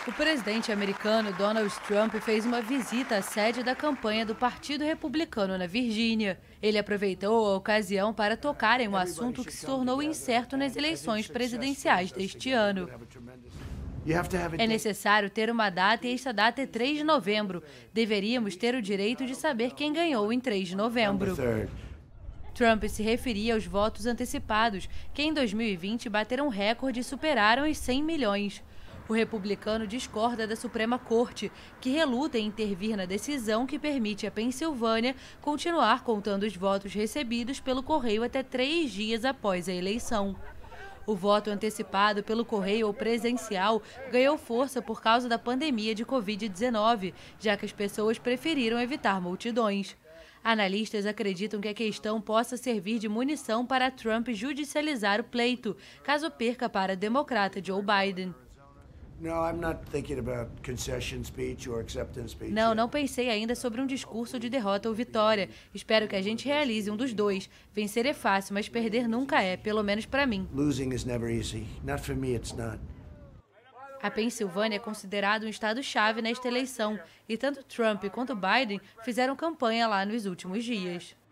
O presidente americano Donald Trump fez uma visita à sede da campanha do Partido Republicano na Virgínia. Ele aproveitou a ocasião para tocar em um assunto que se tornou incerto nas eleições presidenciais deste ano. É necessário ter uma data e esta data é 3 de novembro. Deveríamos ter o direito de saber quem ganhou em 3 de novembro. Trump se referia aos votos antecipados, que em 2020 bateram recorde e superaram os 100 milhões. O republicano discorda da Suprema Corte, que reluta em intervir na decisão que permite à Pensilvânia continuar contando os votos recebidos pelo correio até 3 dias após a eleição. O voto antecipado pelo correio ou presencial ganhou força por causa da pandemia de Covid-19, já que as pessoas preferiram evitar multidões. Analistas acreditam que a questão possa servir de munição para Trump judicializar o pleito, caso perca para o democrata Joe Biden. Não pensei ainda sobre um discurso de derrota ou vitória. Espero que a gente realize um dos dois. Vencer é fácil, mas perder nunca é, pelo menos para mim. A Pensilvânia é considerado um estado-chave nesta eleição, e tanto Trump quanto Biden fizeram campanha lá nos últimos dias.